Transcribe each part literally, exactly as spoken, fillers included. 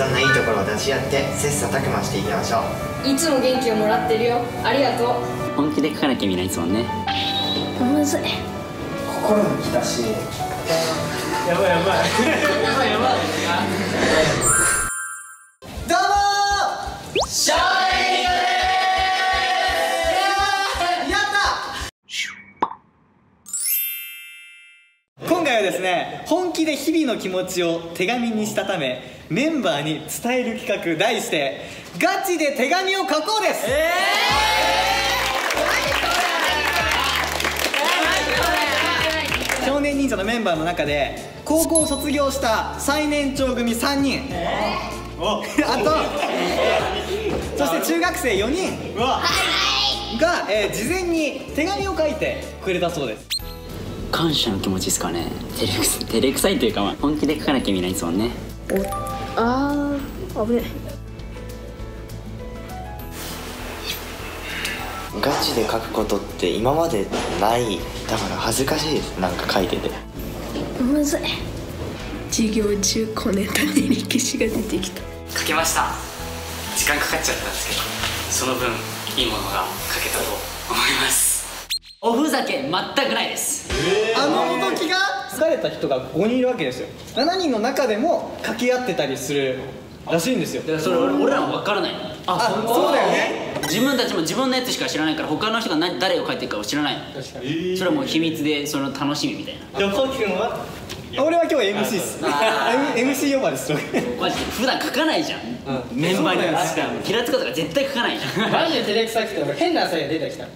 そんないいところを出し合って切磋琢磨していきましょう。いつも元気をもらってるよ。ありがとう。 本気で書かなきゃ意味ないですもんね。 むずい。 心に来たし。やばいやばいやばいやばい。どうもー、シャイニングでーす。やった。今回はですね、本気で日々の気持ちを手紙にしたためメンバーに伝える企画、題してガチで手紙を書こうです。えー、少年忍者のメンバーの中で高校を卒業した最年長組さんにん、えー、あと、そして中学生よにんが、えー、事前に手紙を書いてくれたそうです。 感謝の気持ちですかね。照れくさ照れくさいというか、まあ、本気で書かなきゃ意味ないですもんね。 あー、危ない。 ガチで書くことって今までない。だから恥ずかしいです。なんか書いててむずい。授業中小ネタで歴史が出てきた。 書けました。時間かかっちゃったんですけど、その分いいものが書けたと思います。 おふざけ全くないです。 えー、あの時が疲れた人がごにんいるわけですよ。しちにんの中でも掛け合ってたりするらしいんですよ。 それ俺らも分からない。 あ、そうだよね。 自分たちも自分のやつしか知らないから、他の人が何誰を書いてるかを知らないの。確かに。それはもう秘密で、その楽しみみたいな。 じゃあ、こうきくんは？俺は今日 エムシー っす。エムシー 呼ばれです。 マジで普段書かないじゃん。メンバーには平塚とか絶対書かないじゃん。 マジで照れくさくて俺変な汗が出てきた。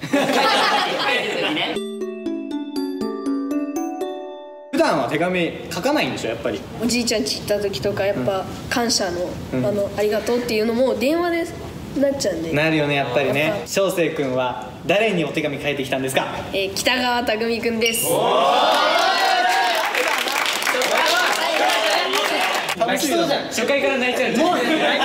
普段は手紙書かないんでしょ、やっぱり。 おじいちゃん家行った時とか、やっぱ感謝の、うん、あのありがとうっていうのも電話でなっちゃうんで。 なるよね、やっぱりね。翔成君は誰にお手紙書いてきたんですか？ えー、北川匠君です。 楽しそうじゃん。 初回から泣いちゃう。もう泣いちゃ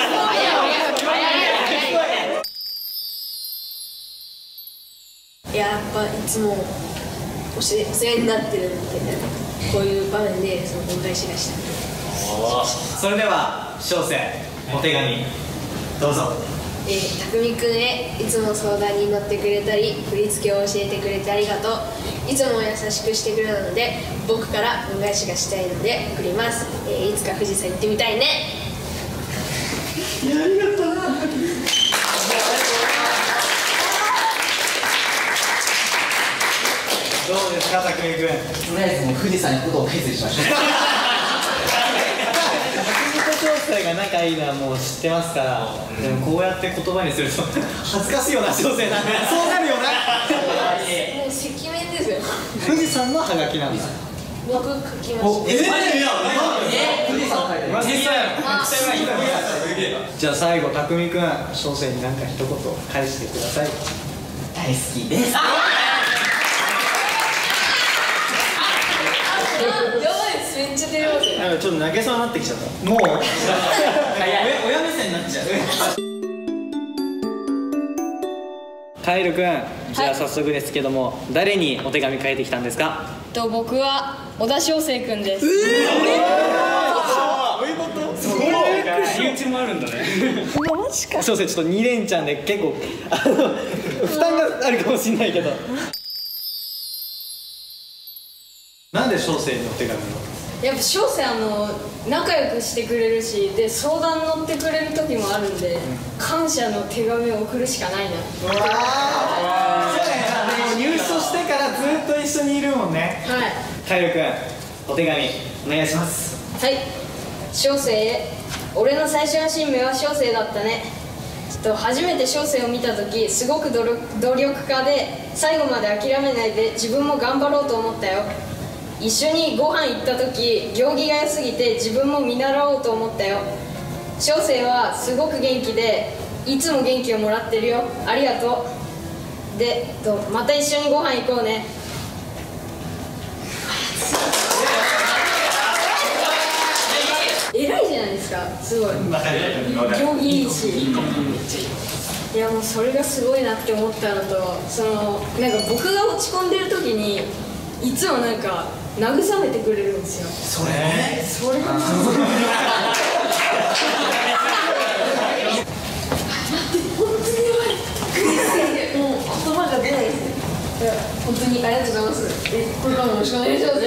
う。やっぱいつもお世話になってるんで、こういう場面でその恩返しがしたい。 それでは翔成、お手紙どうぞ。 えー、匠くんへ、いつも相談に乗ってくれたり振り付けを教えてくれてありがとう。いつも優しくしてくれたので、僕から恩返しがしたいので送ります。えー、いつか富士山行ってみたいね。 いや、ありがとうな。どうですか、匠くん。とりあえずもう富士山にことを決意しましょう。 翔成が仲いいのはもう知ってますから、でもこうやって言葉にすると恥ずかしいよな、翔成な。そうなるよな。 もう赤面ですよ。 富士山のハガキなんだ。 僕書きました。 えー、 富士山書いてます。 じゃあ最後、匠くん、翔成に何か一言返してください。 大好きです。 めっちゃ出ますよ。 ちょっと泣けそうになってきちゃった。もう親目線になっちゃう。カエルくん、じゃあ早速ですけども、誰にお手紙書いてきたんですか？ と僕は小田翔成くんです。えー、 そういうこと？すごい。 身内もあるんだね。 マジか。 翔成ちょっとに連チャンで結構あの負担があるかもしれないけど。なんで翔成にお手紙を？ やっぱ翔成あの仲良くしてくれるし、で相談乗ってくれる時もあるんで、うん、感謝の手紙を送るしかないな。 うわー、そうね。入所してからずっと一緒にいるもんね。 はい。 カエルくん、お手紙お願いします。 はい。翔成へ、俺の最初の新名は翔成だったね。ちょっと初めて翔成を見た時、すごく努力、努力家で最後まで諦めないで自分も頑張ろうと思ったよ。一緒にご飯行った時、行儀が良すぎて自分も見習おうと思ったよ。翔成はすごく元気で、いつも元気をもらってるよ。ありがとう。で、また一緒にご飯行こうね。偉いじゃないですか、すごい。行儀いいし。いや、もうそれがすごいなって思ったのと、そのなんか僕が落ち込んでる時にいつもなんか慰めてくれるんですよ。 それそれろしくお願いします。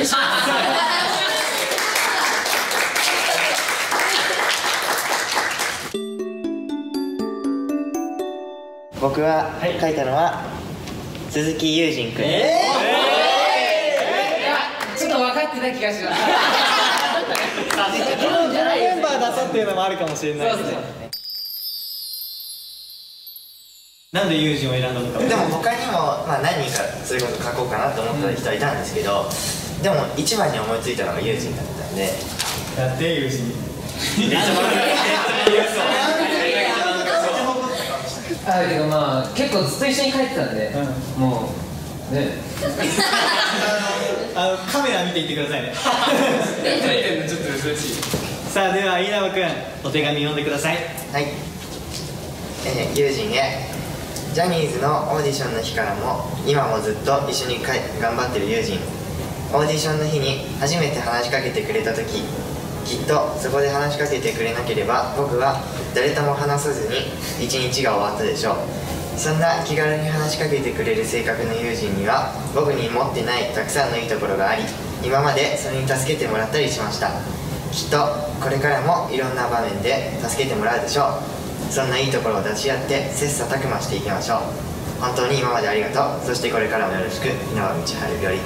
僕が書いたのは鈴木悠仁君。えー、ちょっと分かってた気がします。 このメンバーだったっていうのもあるかもしれないですね。なんで友人を選んだのか。 でも他にも、まあ、何人かそういうこと書こうかなと思った人はいたんですけど、でも一番に思いついたのが友人だったんで。 やって友人。 あだけどまあ結構ずっと一緒に帰ってたんで、うん、もうねあのカメラ見ていってくださいね。 ちょっと珍しい。 さあでは稲葉君お手紙読んでください。 はい、えー、友人へ。ジャニーズのオーディションの日からも今もずっと一緒にかい頑張ってる友人。オーディションの日に初めて話しかけてくれた時、きっとそこで話しかけてくれなければ僕は誰とも話さずに一日が終わったでしょう。そんな気軽に話しかけてくれる性格の友人には僕に持ってないたくさんのいいところがあり、今までそれに助けてもらったりしました。きっとこれからもいろんな場面で助けてもらうでしょう。そんないいところを出し合って切磋琢磨していきましょう。本当に今までありがとう。そしてこれからもよろしく。稲葉道春より。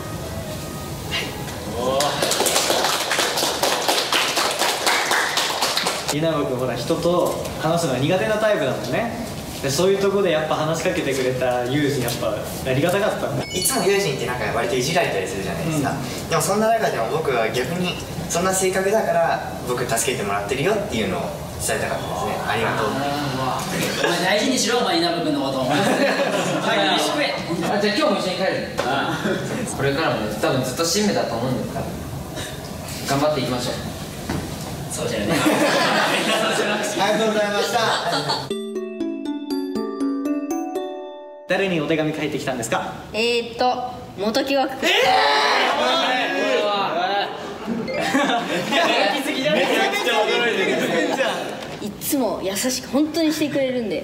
稲葉君ほら人と話すのが苦手なタイプだもんね。でそういうところでやっぱ話しかけてくれた友人やっぱありがたかったんだ。 いつも友人ってなんか割といじられたりするじゃないですか、うん、でもそんな中でも僕は逆にそんな性格だから僕助けてもらってるよっていうのを伝えたかったですね。ありがとう。 お前大事にしろ、お前稲葉君のこと。 飯食え。あ、じゃあ今日も一緒に帰る。これからもね、多分ずっと新芽だと思うんだから頑張っていきましょう。 そうじゃね。 ありがとうございました。誰にお手紙書いてきたんですか。 えーっと元木枠君。いつも優しく本当にしてくれるんで。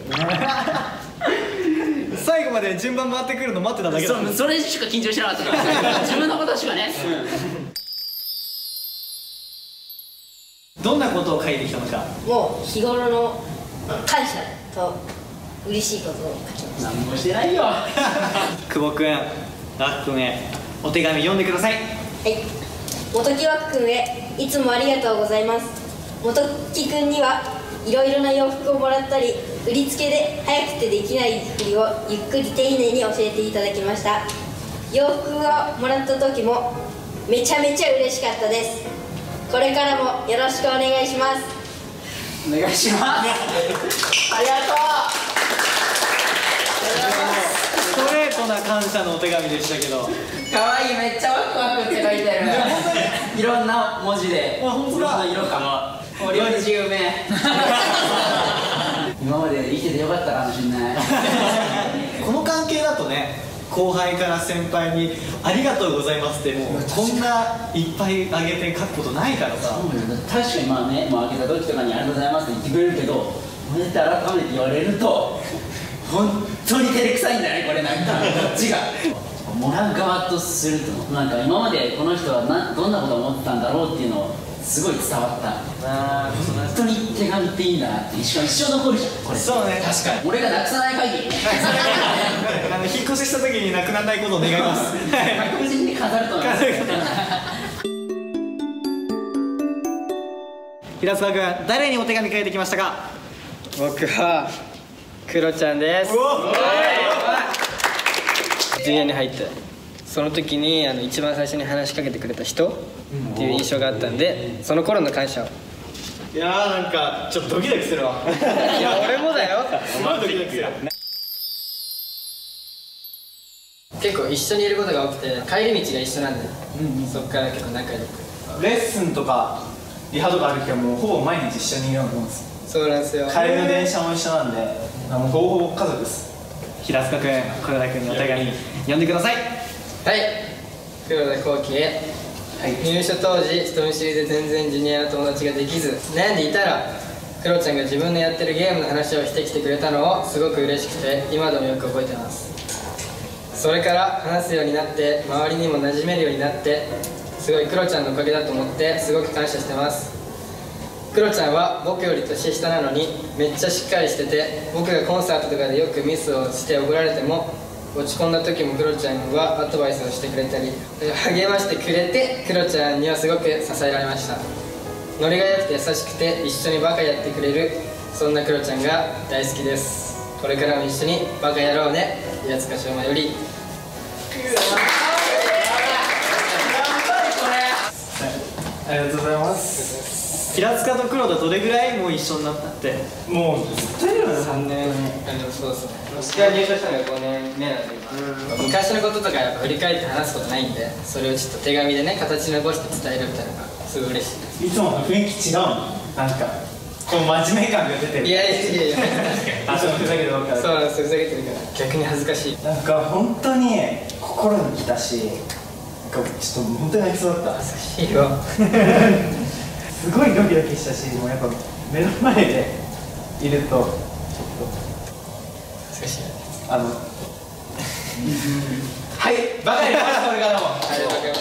最後まで順番回ってくるの待ってただけだ。 それしか緊張しなかったから自分のことしかね。 どんなことを書いてきたのか。 もう日頃の感謝と嬉しいことを書きました。 何もしてないよ。 久保君、ラック君へお手紙読んでください。 はい、元木枠君へいつもありがとうございます。元木君にはいろいろな洋服をもらったり、売りつけで早くてできないふりをゆっくり丁寧に教えていただきました。洋服をもらった時もめちゃめちゃ嬉しかったです。これからもよろしくお願いします。 お願いします。ありがとう。 ストレートな感謝のお手紙でしたけど。 可愛い、めっちゃワクワクって書いてある。いろんな文字で。 あ、本当だ。 色か。お料理有名。今まで生きててよかったかもしれない。 この関係だとね、後輩から先輩に「ありがとうございます」ってもうこんないっぱいあげて書くことないからさ。 確かにまあね、もうあげた時とかに「ありがとうございます」って言ってくれるけど、こうやって改めて言われると本当に照れくさいんだね、これ。なんかこっちがもらう側とすると、なんか今までこの人はなどんなことを思ってたんだろうっていうのをすごい伝わった。 あー、 本当に手紙っていいんだなって。しかも一生残るじゃん、これ。 そうね、確かに。 俺がなくさない限りね。 あの引っ越しした時になくならないことを願います。 確実に飾ると思います。 平塚君、誰にお手紙書いてきましたか。 僕はクロちゃんです。ジュニアに入ってその時にあの一番最初に話しかけてくれた人っていう印象があったんで、その頃の感謝を。 いやー、なんかちょっとドキドキするわ。 いや俺もだよ。 すごいドキドキする。 結構一緒にいることが多くて、帰り道が一緒なんで、うん、そっから結構仲良く。 レッスンとかリハとかある時はもうほぼ毎日一緒にいるようなもんです。 そうなんですよ。 帰りの電車も一緒なんで、もうほぼほぼ家族です。平塚君、黒田君にお手紙読んでください。 はい、黒田光輝へ、はい、入所当時人見知りで全然ジュニアの友達ができず悩んでいたら、クロちゃんが自分のやってるゲームの話をしてきてくれたのをすごく嬉しくて今でもよく覚えてます。 それから話すようになって周りにも馴染めるようになってすごいクロちゃんのおかげだと思ってすごく感謝してます。クロちゃんは僕より年下なのにめっちゃしっかりしてて、僕がコンサートとかでよくミスをして怒られても落ち込んだ時もクロちゃんはアドバイスをしてくれたり励ましてくれて、クロちゃんにはすごく支えられました。ノリが良くて優しくて一緒にバカやってくれる、そんなクロちゃんが大好きです。これからも一緒にバカやろうね。平塚翔馬より。 ありがとうございます。 平塚と黒田どれぐらいもう一緒になったって？ もうずっといるよね。 さんねん。そうですね。私が入社したのがごねんめなんで、昔のこととかやっぱ振り返って話すことないんで、それをちょっと手紙でね形に残して伝えるみたいなのがすごい嬉しい。 いつもの雰囲気違うの。なんかこの真面目感が出てる。 いやいやいやいや。 あ、そうふざけてばっかり。 そうなんです。ふざけてるから逆に恥ずかしい。 なんか本当に心に来たし、なんかちょっと本当に泣きそうだった。 恥ずかしいよ。 すごいドキドキしたし、もうやっぱ目の前でいるとちょっと恥ずかしい。 あのはいバカにしますこれからも。 ありがとうございます。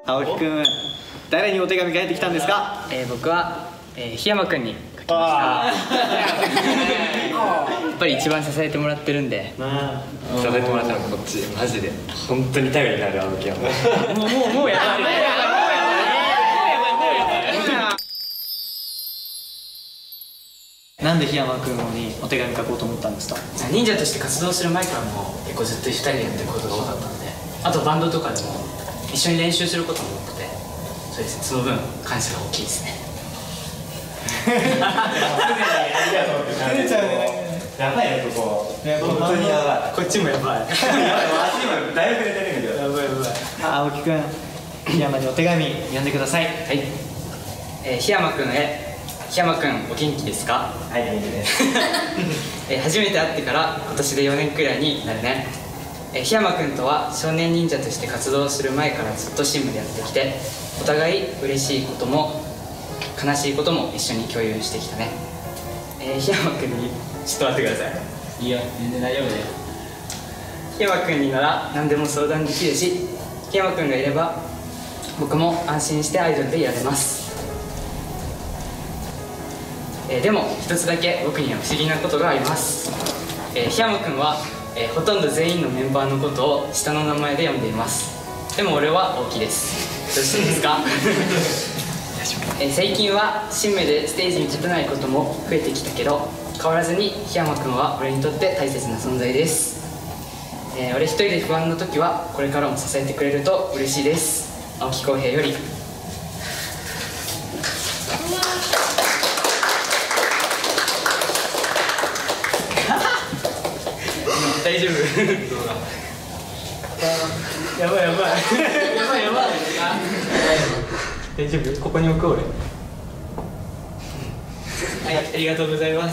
青木くん、誰にお手紙書いてきたんですか？ えー、僕は、えー、檜山くんに書きました。やっぱり一番支えてもらってるんで、 支えてもらったのこっちマジで本当に頼りになる青木はもうもうもうもうやばいもうやばいもうやばいもうやばいもうやばい。 なんで檜山くんにお手紙書こうと思ったんですか？ 忍者として活動する前からも結構ずっとふたりでやってることが多かったので、あとバンドとかでも一緒に練習することも多くて、そうですね、その分感謝が大きいですね。 ありがとうって感じちゃうね。やばいねここ。本当にやばい。 こっちもやばい。 やばい。足今だいぶ出てるんだけど。やばいやばい。 青木くん、檜山にお手紙読んでください。 はい、えー、檜山くんへ。檜山くんお元気ですか？ はい元気です。 えー、初めて会ってから今年でよねんくらいになるね。えー、檜山くんとは少年忍者として活動する前からずっとチームでやってきて、お互い嬉しいことも悲しいことも一緒に共有してきたね。えー、檜山くんにちょっと待ってください。 いいよ、全然大丈夫だよ。 檜山くんになら何でも相談できるし、檜山くんがいれば僕も安心してアイドルでいられます。えー、でも一つだけ僕には不思議なことがあります。えー、檜山くんは、えー、ほとんど全員のメンバーのことを下の名前で呼んでいます。でも俺は大木です。どうしてですか？えー、最近は新芽でステージに立てないことも増えてきたけど、変わらずに檜山くんは俺にとって大切な存在です。えー、俺一人で不安な時はこれからも支えてくれると嬉しいです。青木浩平より。大丈夫？ やばいやばい。やばいやばい。大丈夫？ここに置く俺。 はい、ありがとうございます。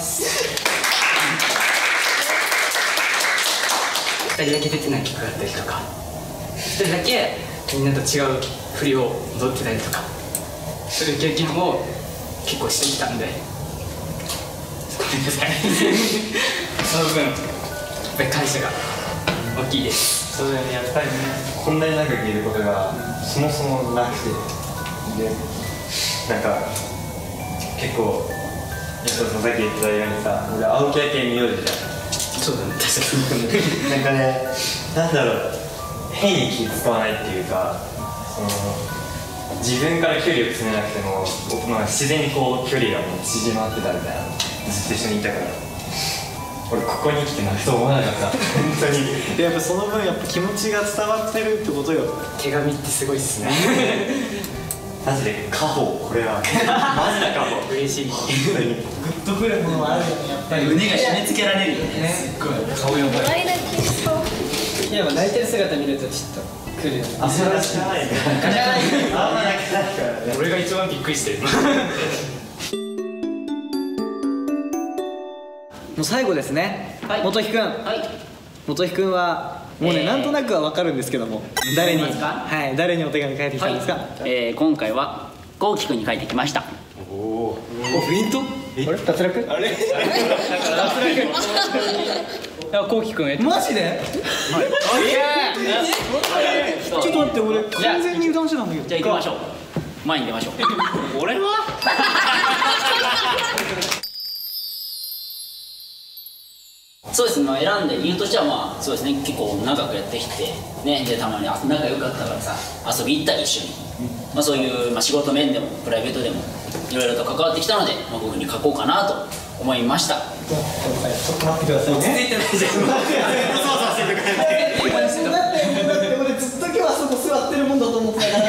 ふたりだけ出てない曲があったりとか、ひとりだけみんなと違う振りを踊ってたりとか、そういう経験を結構してきたんで、ごめんなさい。その分やっぱり感謝が大きいです。 そうだよね、やっぱりね、こんなに長くいることがそもそもなくて、でなんか結構さっき言ってたようにさ、俺青木明美名字じゃん。 そうだね、確かに。 なんかね、なんだろう、変に気使わないっていうか、その自分から距離を詰めなくても、まあ、自然にこう距離がもう縮まってたみたいな、ずっと一緒にいたから、俺ここに来て泣くと思わなかった。本当に。 やっぱその分やっぱ気持ちが伝わってるってことよ。 手紙ってすごいっすね。 マジで家宝、これはマジで家宝。 嬉しい。 本当にグッとくるものはあるよね、やっぱり。 胸が締め付けられるよね。すっごい顔やばい。 いや、泣いてる姿見るとちょっと来るよね。 あ、それは知らないね。あんま泣けないからね。 俺が一番びっくりしてる。 もう最後ですね、 はい、 元木くん、 はい、 元木くんはもうね、えー、なんとなくは分かるんですけども、誰に、はい、誰にお手紙書いてきたんですか？ はい、えー、今回はこうきくんに書いてきました。 おお、お、フェイント？ れ脱落あれ脱落こうきくんへマジでちょっと待って俺完全に油断してたんだけどじゃあ行きましょう前に出ましょう俺はそうですね、まあ、選んで理由としてはまあそうですね結構長くやってきてねでたまに仲良かったからさ遊び行ったり一緒に、まあ、そういう、まあ、仕事面でもプライベートでもいろいろと関わってきたので、まあ、こういうふうに書こうかなと思いました。 ちょっと待ってくださいね。 全然言ってないじゃん。 だって俺ずっと今日あそこ座ってるもんだと思ってたから。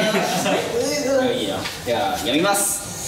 いいよ。では読みます。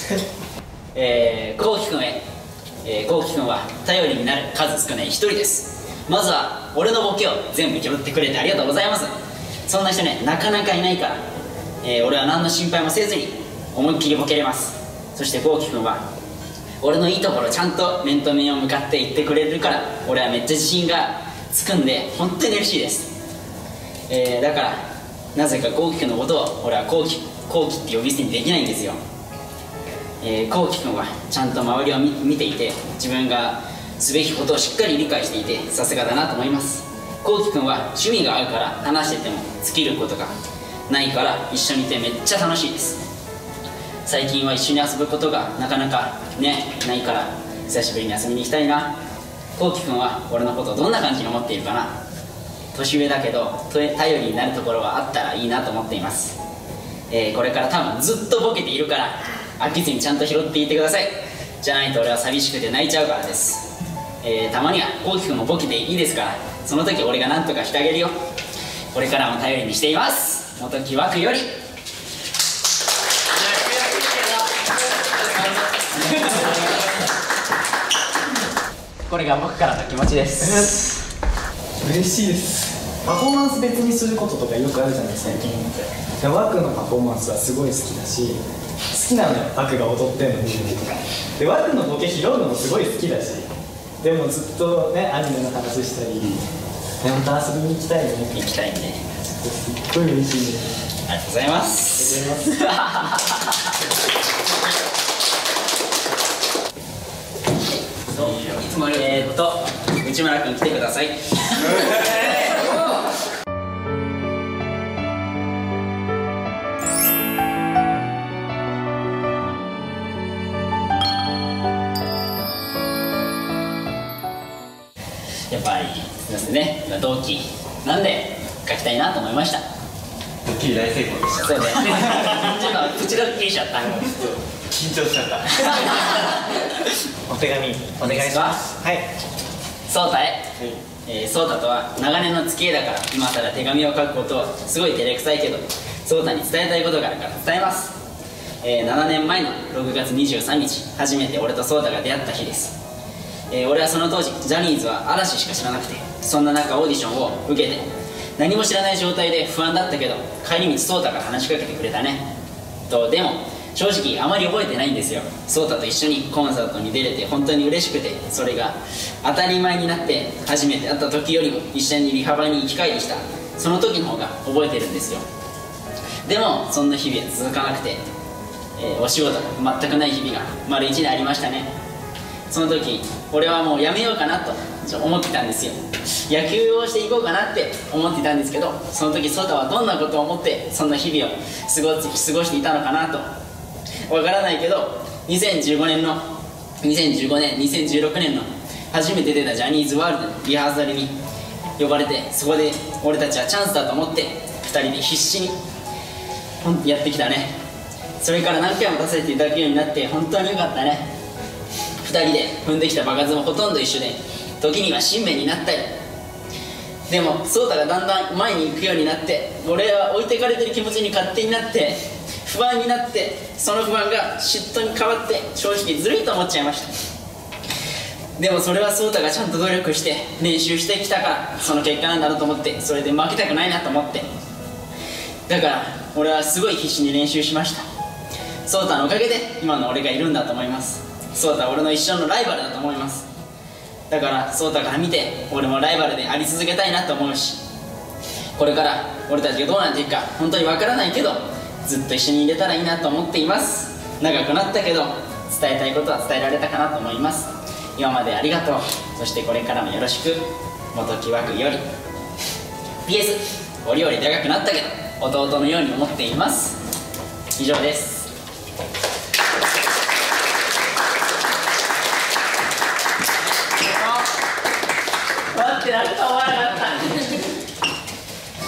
えー、こうきくんへ。えー、こうきくんは頼りになる数少ない一人です。まずは俺のボケを全部拾ってくれてありがとうございます。そんな人ねなかなかいないから、えー、俺は何の心配もせずに思いっきりボケれます。そしてこうきくんは俺のいいところちゃんと面と面を向かって言ってくれるから俺はめっちゃ自信がつくんで本当に嬉しいです。えー、だからなぜかこうきくんのことを俺はこうきこうきって呼び捨てにできないんですよ。えー、こうきくんはちゃんと周りを 見, 見ていて自分がすべきことをしっかり理解していてさすがだなと思います。こうきくんは趣味が合うから話してても尽きることがないから一緒にいてめっちゃ楽しいです。最近は一緒に遊ぶことがなかなかねないから久しぶりに遊びに行きたいな。こうきくんは俺のことをどんな感じに思っているかな。年上だけど頼りになるところはあったらいいなと思っています。えー、これから多分ずっとボケているから飽きずにちゃんと拾っていってください。じゃないと俺は寂しくて泣いちゃうからです。えー、たまにはこうきくんもボケていいですからその時俺が何とかしてあげるよ。これからも頼りにしています。元木枠より。これが僕からの気持ちです。 嬉しいです。パフォーマンス別にすることとかよくあるじゃないですか最近って。でワクのパフォーマンスはすごい好きだし好きなのよワクが踊ってんの見るとかでワクのボケ拾うのもすごい好きだしでもずっとねアニメの話したりでまた遊びに行きたいよね。 行きたいね。 すっごい嬉しいです。 ありがとうございます。 ありがとうございますそういつもえーっと内村君来てください。やっぱりすみませんね同期なんで書きたいなと思いました。 ドッキリ大成功でした。 そうだよね。ちょっと口ドッキリしちゃった。 緊張しちゃった。 お手紙お願いします。 はい。 そうたへ、えー、そうたとは長年の付き合いだから今更手紙を書くことはすごい照れくさいけどそうたに伝えたいことがあるから伝えます。えー、ななねんまえのろくがつにじゅうさんにち初めて俺とそうたが出会った日です。えー、俺はその当時ジャニーズは嵐しか知らなくてそんな中オーディションを受けて何も知らない状態で不安だったけど帰り道そうたが話しかけてくれたねと。でも正直あまり覚えてないんですよ。そうたと一緒にコンサートに出れて本当に嬉しくてそれが当たり前になって初めて会った時よりも一緒にリハバに行き帰りしたその時の方が覚えてるんですよ。でもそんな日々は続かなくて、えー、お仕事が全くない日々が丸一年ありましたね。その時俺はもうやめようかなと思ってたんですよ。野球をしていこうかなって思ってたんですけどその時ソタはどんなことを思ってそんな日々を過ご過ごしていたのかなとわからないけどにせんじゅうごねんのにせんじゅうごねんにせんじゅうろくねんの初めて出たジャニーズワールドのリハーサルに呼ばれてそこで俺たちはチャンスだと思ってふたりで必死にやってきたね。それから何回も出させていただくようになって本当によかったね。ふたりで踏んできた場数もほとんど一緒で時には新面になったりでもそうたがだんだん前に行くようになって俺は置いてかれてる気持ちに勝手になって不安になってその不安が嫉妬に変わって正直ずるいと思っちゃいました。でもそれはそうたがちゃんと努力して練習してきたからその結果なんだろうと思ってそれで負けたくないなと思ってだから俺はすごい必死に練習しました。そうたのおかげで今の俺がいるんだと思います。そうたは俺の一生のライバルだと思います。だからそうたから見て俺もライバルであり続けたいなと思うしこれから俺たちがどうなっていくか本当にわからないけどずっと一緒にいれたらいいなと思っています。長くなったけど伝えたいことは伝えられたかなと思います。今までありがとう。そしてこれからもよろしく。元木枠より ピーエス 俺より長くなったけど弟のように思っています。以上です。待って、なんか終わらなかった。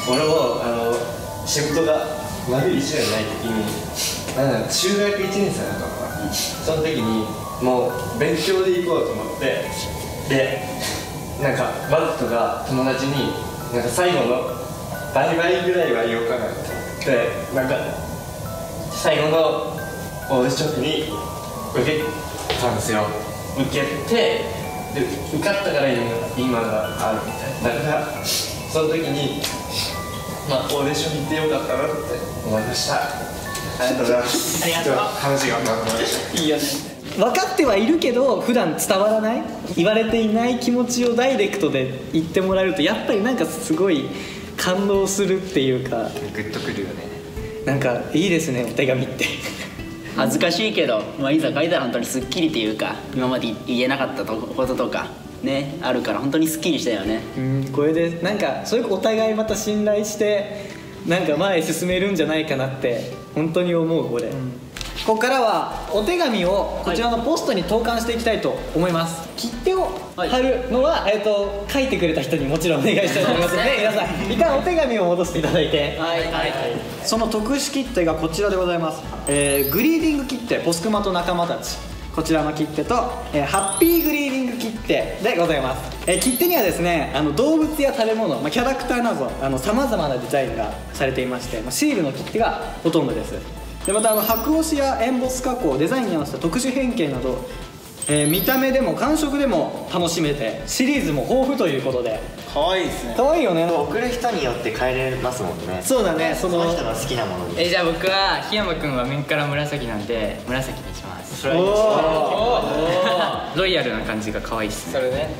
俺もあの仕事が悪い一年ない時に、なんだろう、中学いちねん生だったのかな、その時にもう勉強で行こうと思って、でなんかわざとが友達になんか最後のバイバイぐらいは言おうかなってで、なんか最後のオーディションに受けたんですよ。受けてで受かったから今があるみたいな。だからその時にまあオーディション行ってよかったなって思いました。ありがとうございます。 ありがとう。 話がまとまりました。 いいよね。 分かってはいるけど普段伝わらない、言われていない気持ちをダイレクトで言ってもらえるとやっぱりなんかすごい感動するっていうか、 グッとくるよね。 なんかいいですね、お手紙って恥ずかしいけど、まあ、いざ書いたら本当にすっきりというか、今まで言えなかったこととかねあるから本当にすっきりしたよね。 うん、これでなんかそれお互いまた信頼してなんか前へ進めるんじゃないかなって本当に思う。これ、うん、ここからはお手紙をこちらのポストに投函していきたいと思います。切手を貼るのは、えー、と書いてくれた人にもちろんお願いしたいと思いますので皆さん一旦お手紙を戻していただいて、はいはいはい、その特殊切手がこちらでございます。えー、グリーディング切手ポスクマと仲間たち、こちらの切手と、えー、ハッピーグリーディング切手でございます。えー、切手にはですね、あの動物や食べ物、まあ、キャラクターなどさまざまなデザインがされていまして、まあ、シールの切手がほとんどです。でまたあの白押しやエンボス加工、デザインに合わせた特殊変形など、えー、見た目でも感触でも楽しめて、シリーズも豊富ということで可愛いですね。 可愛いよね。 送る人によって変えれますもんね。 そうだね、そのその人の好きなものに。 えじゃあ僕は檜山君は面から紫なんで紫にします。 おおロイヤルな感じが可愛いっすね。 それね。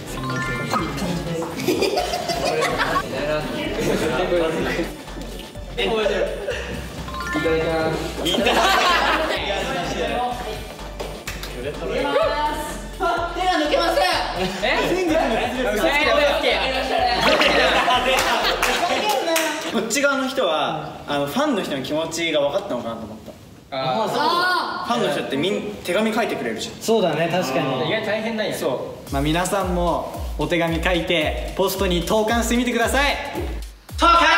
いただきます。 手が抜けません。 こっち側の人はあのファンの人の気持ちが分かったのかなと思った。 あファンの人ってみん手紙書いてくれるじゃん。 そうだね、確かに。 意外と大変なんや。 そまあ、皆さんもお手紙書いてポストに投函してみてください。投函